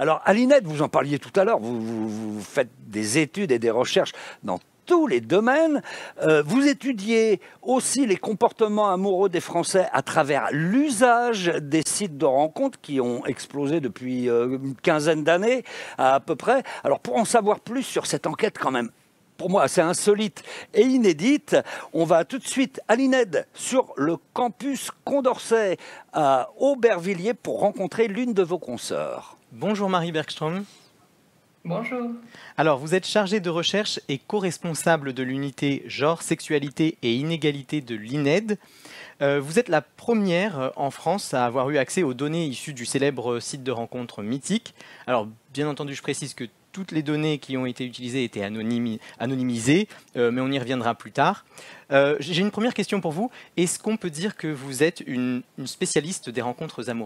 Alors, à l'INED, vous en parliez tout à l'heure, vous faites des études et des recherches dans tous les domaines. Vous étudiez aussi les comportements amoureux des Français à travers l'usage des sites de rencontres qui ont explosé depuis une quinzaine d'années à peu près. Alors, pour en savoir plus sur cette enquête quand même, pour moi, assez insolite et inédite, on va tout de suite à l'INED sur le campus Condorcet à Aubervilliers pour rencontrer l'une de vos consoeurs. Bonjour Marie Bergström. Bonjour. Alors, vous êtes chargée de recherche et co-responsable de l'unité genre, sexualité et inégalité de l'INED. Vous êtes la première en France à avoir eu accès aux données issues du célèbre site de rencontre Mythique. Alors, bien entendu, je précise que toutes les données qui ont été utilisées étaient anonymisées, mais on y reviendra plus tard. J'ai une première question pour vous. Est-ce qu'on peut dire que vous êtes une spécialiste des rencontres amoureuses ?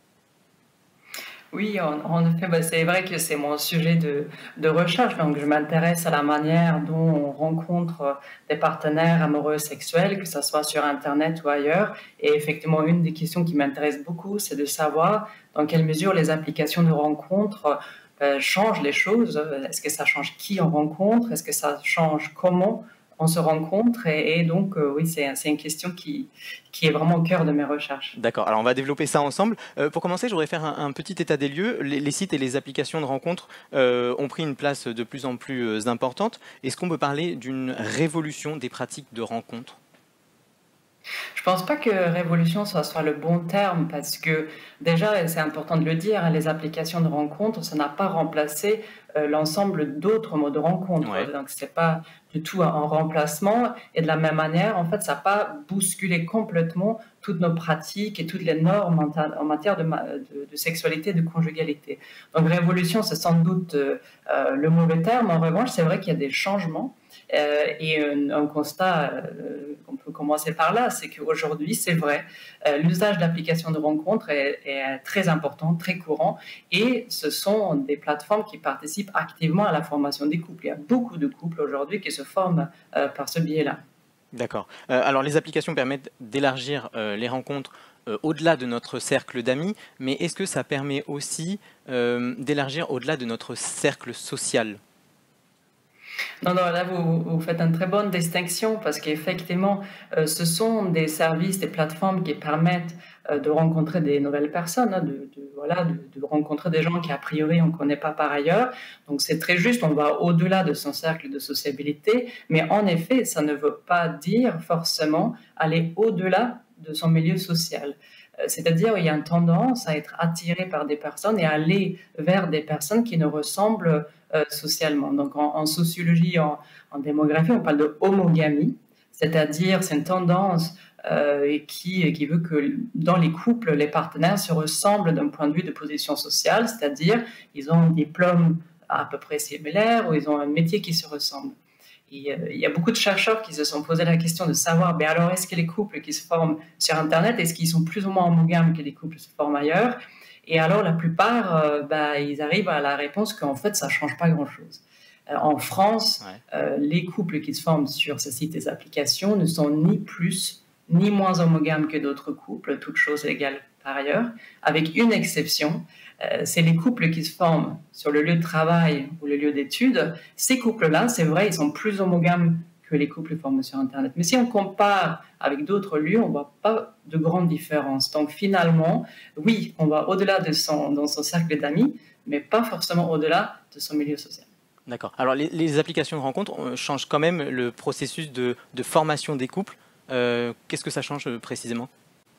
Oui, en effet, c'est vrai que c'est mon sujet de recherche. Donc, je m'intéresse à la manière dont on rencontre des partenaires amoureux sexuels, que ce soit sur Internet ou ailleurs. Et effectivement, une des questions qui m'intéresse beaucoup, c'est de savoir dans quelle mesure les applications de rencontres changent les choses. Est-ce que ça change qui on rencontre? Est-ce que ça change comment on se rencontre? Et donc, oui, c'est une question qui est vraiment au cœur de mes recherches. D'accord, alors on va développer ça ensemble. Pour commencer, je voudrais faire un petit état des lieux. Les sites et les applications de rencontres ont pris une place de plus en plus importante. Est-ce qu'on peut parler d'une révolution des pratiques de rencontres ? Je pense pas que révolution soit le bon terme parce que déjà, c'est important de le dire, les applications de rencontres, ça n'a pas remplacé l'ensemble d'autres modes de rencontre. Ouais. Donc, c'est pas du tout un remplacement. Et de la même manière, en fait, ça n'a pas bousculé complètement toutes nos pratiques et toutes les normes en matière de sexualité, de conjugalité. Donc, révolution, c'est sans doute le mauvais terme. En revanche, c'est vrai qu'il y a des changements. Et un constat qu'on peut commencer par là, c'est qu'aujourd'hui, c'est vrai, l'usage d'applications de rencontres est très important, très courant, et ce sont des plateformes qui participent activement à la formation des couples. Il y a beaucoup de couples aujourd'hui qui se forment par ce biais-là. D'accord. Alors les applications permettent d'élargir les rencontres au-delà de notre cercle d'amis, mais est-ce que ça permet aussi d'élargir au-delà de notre cercle social ? Non, là, vous faites une très bonne distinction parce qu'effectivement, ce sont des services, des plateformes qui permettent de rencontrer des nouvelles personnes, hein, de rencontrer des gens qui, a priori, on ne connaît pas par ailleurs. Donc, c'est très juste, on va au-delà de son cercle de sociabilité, mais en effet, ça ne veut pas dire forcément aller au-delà de son milieu social. C'est-à-dire, il y a une tendance à être attiré par des personnes et à aller vers des personnes qui nous ressemblent socialement. Donc, en sociologie, en démographie, on parle de homogamie, c'est-à-dire c'est une tendance qui veut que dans les couples, les partenaires se ressemblent d'un point de vue de position sociale, c'est-à-dire ils ont un diplôme à peu près similaire ou ils ont un métier qui se ressemble. Et, il y a beaucoup de chercheurs qui se sont posé la question de savoir, ben alors est-ce que les couples qui se forment sur Internet, est-ce qu'ils sont plus ou moins homogames que les couples qui se forment ailleurs? Et alors la plupart, ils arrivent à la réponse qu'en fait ça ne change pas grand-chose. En France, les couples qui se forment sur ce site des applications ne sont ni plus ni moins homogames que d'autres couples, toutes choses égales par ailleurs, avec une exception. C'est les couples qui se forment sur le lieu de travail ou le lieu d'études. Ces couples-là, c'est vrai, ils sont plus homogames que les couples formés sur Internet. Mais si on compare avec d'autres lieux, on ne voit pas de grande différence. Donc finalement, oui, on va au-delà dans son cercle d'amis, mais pas forcément au-delà de son milieu social. D'accord. Alors les applications de rencontres changent quand même le processus de formation des couples. Qu'est-ce que ça change précisément ?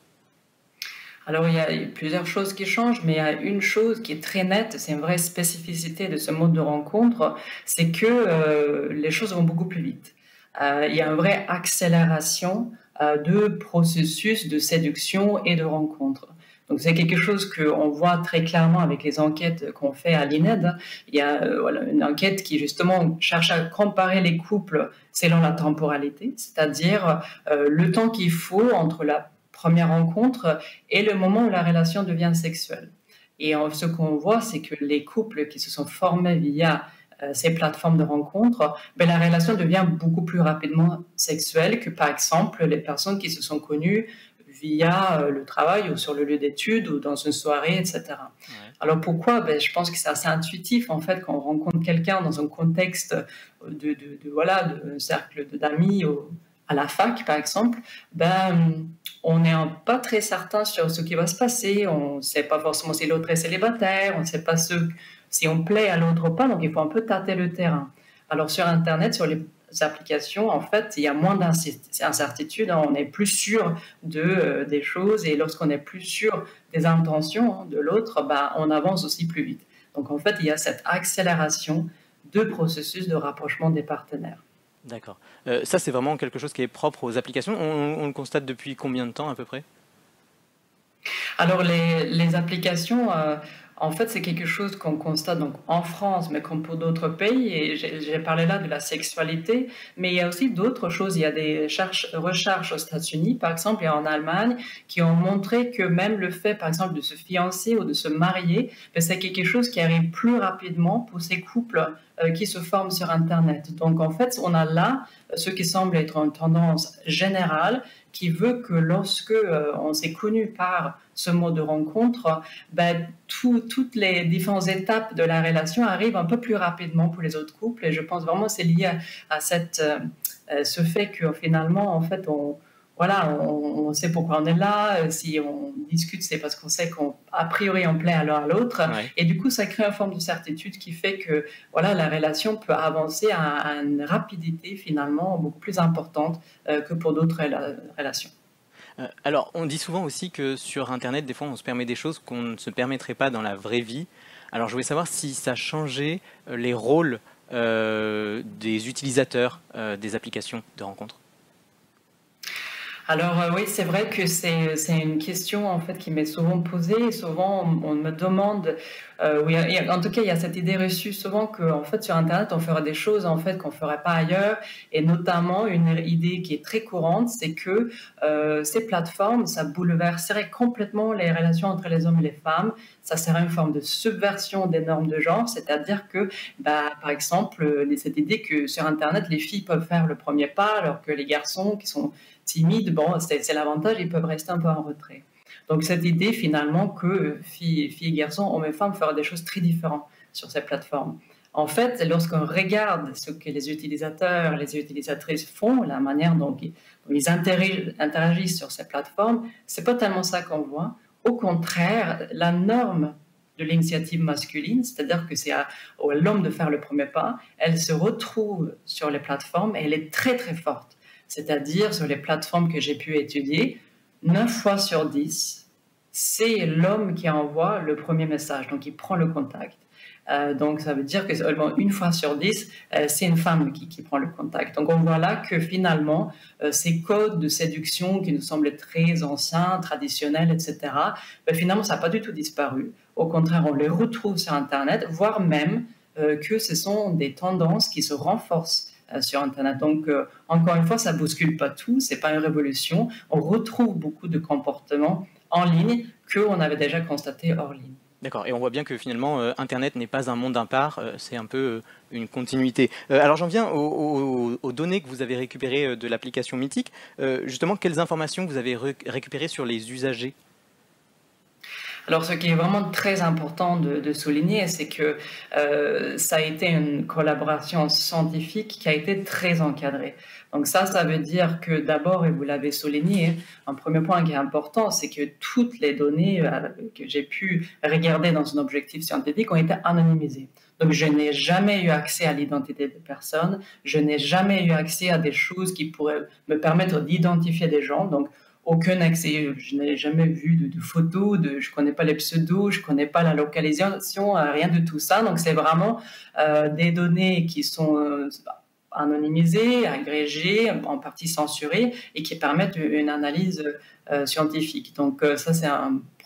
Alors, il y a plusieurs choses qui changent, mais il y a une chose qui est très nette, c'est une vraie spécificité de ce mode de rencontre, c'est que les choses vont beaucoup plus vite. Il y a une vraie accélération de processus de séduction et de rencontre. Donc, c'est quelque chose qu'on voit très clairement avec les enquêtes qu'on fait à l'INED. Il y a une enquête qui, justement, cherche à comparer les couples selon la temporalité, c'est-à-dire le temps qu'il faut entre la première rencontre et le moment où la relation devient sexuelle. Et ce qu'on voit, c'est que les couples qui se sont formés via ces plateformes de rencontres, la relation devient beaucoup plus rapidement sexuelle que, par exemple, les personnes qui se sont connues via le travail ou sur le lieu d'études ou dans une soirée, etc. Ouais. Alors pourquoi? Je pense que c'est assez intuitif en fait quand on rencontre quelqu'un dans un contexte de cercle d'amis à la fac par exemple, on n'est pas très certain sur ce qui va se passer, on ne sait pas forcément si l'autre est célibataire, on ne sait pas si on plaît à l'autre ou pas, donc il faut un peu tâter le terrain. Alors sur Internet, sur les applications, en fait, il y a moins d'incertitudes, on est plus sûr des choses et lorsqu'on est plus sûr des intentions de l'autre, on avance aussi plus vite. Donc en fait, il y a cette accélération de processus de rapprochement des partenaires. D'accord. Ça, c'est vraiment quelque chose qui est propre aux applications. On le constate depuis combien de temps à peu près? Alors les applications, en fait, c'est quelque chose qu'on constate donc en France, mais comme pour d'autres pays. Et j'ai parlé là de la sexualité, mais il y a aussi d'autres choses. Il y a des recherches aux États-Unis, par exemple, et en Allemagne, qui ont montré que même le fait, par exemple, de se fiancer ou de se marier, c'est quelque chose qui arrive plus rapidement pour ces couples qui se forment sur Internet. Donc, en fait, on a là ce qui semble être une tendance générale qui veut que lorsque on s'est connu par ce mode de rencontre, toutes les différentes étapes de la relation arrivent un peu plus rapidement pour les autres couples. Et je pense vraiment que c'est lié à ce fait que finalement, en fait, on sait pourquoi on est là. Si on discute, c'est parce qu'on sait qu'a priori on plaît à l'un à l'autre. Ouais. Et du coup, ça crée une forme de certitude qui fait que la relation peut avancer à une rapidité finalement beaucoup plus importante que pour d'autres relations. Alors, on dit souvent aussi que sur Internet, des fois, on se permet des choses qu'on ne se permettrait pas dans la vraie vie. Alors, je voulais savoir si ça changeait les rôles des utilisateurs des applications de rencontres. Alors oui, c'est vrai que c'est une question en fait qui m'est souvent posée. Souvent, on me demande, en tout cas, il y a cette idée reçue souvent qu'en fait sur Internet, on fera des choses en fait qu'on ferait pas ailleurs. Et notamment, une idée qui est très courante, c'est que ces plateformes, ça bouleverserait complètement les relations entre les hommes et les femmes. Ça serait une forme de subversion des normes de genre, c'est-à-dire que, par exemple, cette idée que sur Internet, les filles peuvent faire le premier pas, alors que les garçons qui sont timides, c'est l'avantage, ils peuvent rester un peu en retrait. Donc cette idée finalement que filles et garçons, hommes et femmes feraient des choses très différentes sur ces plateformes. En fait, lorsqu'on regarde ce que les utilisateurs, les utilisatrices font, la manière dont ils interagissent sur ces plateformes, c'est pas tellement ça qu'on voit. Au contraire, la norme de l'initiative masculine, c'est-à-dire que c'est à l'homme de faire le premier pas, elle se retrouve sur les plateformes et elle est très très forte. C'est-à-dire, sur les plateformes que j'ai pu étudier, 9 fois sur 10, c'est l'homme qui envoie le premier message, donc il prend le contact. Donc, ça veut dire que seulement 1 fois sur 10, c'est une femme qui prend le contact. Donc, on voit là que finalement, ces codes de séduction qui nous semblent très anciens, traditionnels, etc., finalement, ça n'a pas du tout disparu. Au contraire, on les retrouve sur Internet, voire même que ce sont des tendances qui se renforcent sur Internet. Donc, encore une fois, ça ne bouscule pas tout, ce n'est pas une révolution. On retrouve beaucoup de comportements en ligne qu'on avait déjà constatés hors ligne. D'accord, et on voit bien que finalement, Internet n'est pas un monde à part, c'est un peu une continuité. Alors j'en viens aux données que vous avez récupérées de l'application Mythique. Justement, quelles informations vous avez récupérées sur les usagers ? Alors, ce qui est vraiment très important de souligner, c'est que ça a été une collaboration scientifique qui a été très encadrée. Donc ça veut dire que d'abord, et vous l'avez souligné, un premier point qui est important, c'est que toutes les données que j'ai pu regarder dans un objectif scientifique ont été anonymisées. Donc, je n'ai jamais eu accès à l'identité des personnes, je n'ai jamais eu accès à des choses qui pourraient me permettre d'identifier des gens. Donc, aucun accès, je n'ai jamais vu de photos, je ne connais pas les pseudos, je ne connais pas la localisation, rien de tout ça. Donc, c'est vraiment des données qui sont anonymisées, agrégées, en partie censurées et qui permettent une analyse scientifique. Donc, ça, c'est un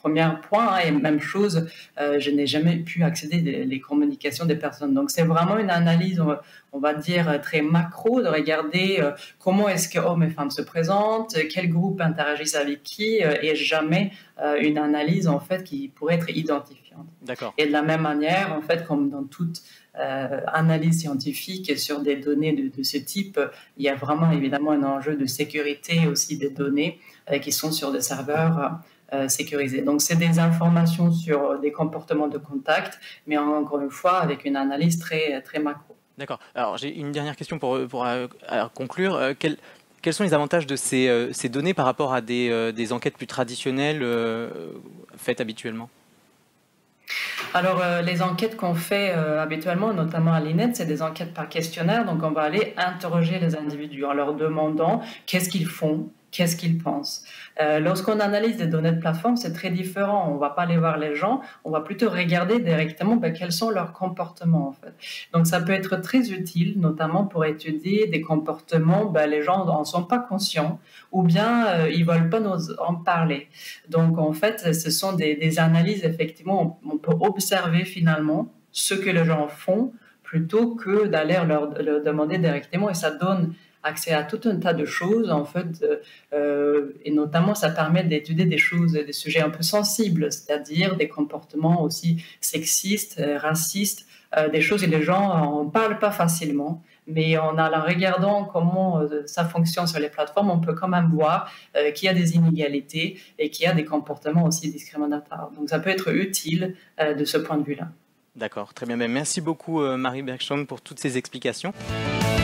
premiers points. Et même chose, je n'ai jamais pu accéder aux communications des personnes. Donc, c'est vraiment une analyse, on va dire, très macro, de regarder comment est-ce que hommes et femmes se présentent, quels groupes interagissent avec qui, et jamais une analyse, en fait, qui pourrait être identifiante. D'accord. Et de la même manière, en fait, comme dans toute analyse scientifique sur des données de ce type, il y a vraiment évidemment un enjeu de sécurité aussi des données qui sont sur des serveurs sécurisés. Donc, c'est des informations sur des comportements de contact, mais encore une fois, avec une analyse très, très macro. D'accord. Alors, j'ai une dernière question pour conclure. Quels sont les avantages de ces données par rapport à des enquêtes plus traditionnelles faites habituellement ? Alors, les enquêtes qu'on fait habituellement, notamment à l'INED, c'est des enquêtes par questionnaire. Donc, on va aller interroger les individus en leur demandant qu'est-ce qu'ils font, qu'est-ce qu'ils pensent. Lorsqu'on analyse des données de plateforme, c'est très différent. On ne va pas aller voir les gens, on va plutôt regarder directement quels sont leurs comportements, en fait. Donc, ça peut être très utile, notamment pour étudier des comportements, les gens n'en sont pas conscients ou bien ils ne veulent pas nous en parler. Donc, en fait, ce sont des analyses, effectivement, on peut observer finalement ce que les gens font plutôt que d'aller leur demander directement, et ça donne accès à tout un tas de choses, en fait, et notamment ça permet d'étudier des sujets un peu sensibles, c'est-à-dire des comportements aussi sexistes, racistes, des choses que les gens n'en parlent pas facilement, mais en regardant comment ça fonctionne sur les plateformes, on peut quand même voir qu'il y a des inégalités et qu'il y a des comportements aussi discriminatoires. Donc ça peut être utile de ce point de vue-là. D'accord, très bien. Merci beaucoup Marie Bergström pour toutes ces explications.